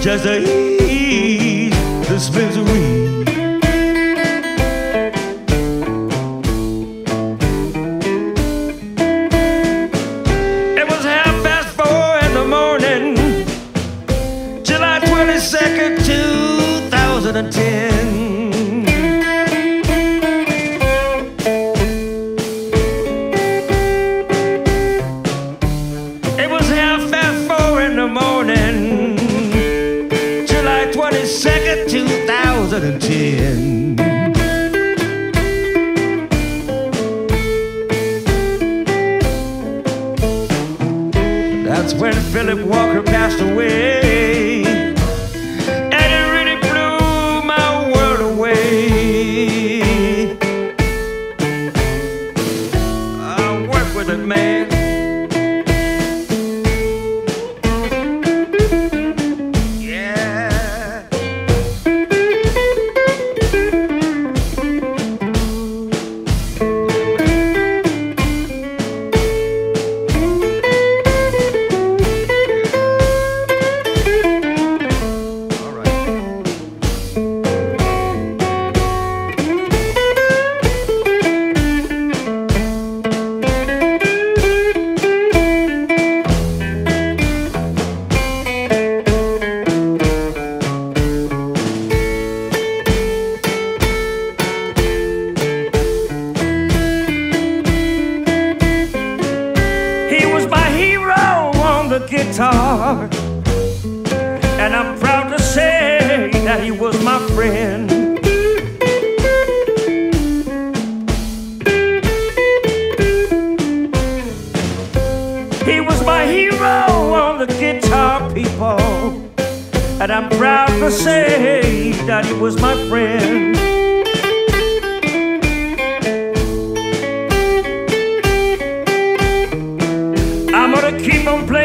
just to ease this misery. It was 4:30 in the morning, July 22nd, 2010. It was 4:30 in the morning, July 22nd, 2010. That's when Philip Walker passed away, and it really blew my world away. I work with it, man. Guitar, and I'm proud to say that he was my friend. He was my hero on the guitar, people, and I'm proud to say that he was my friend. I'm gonna keep on playing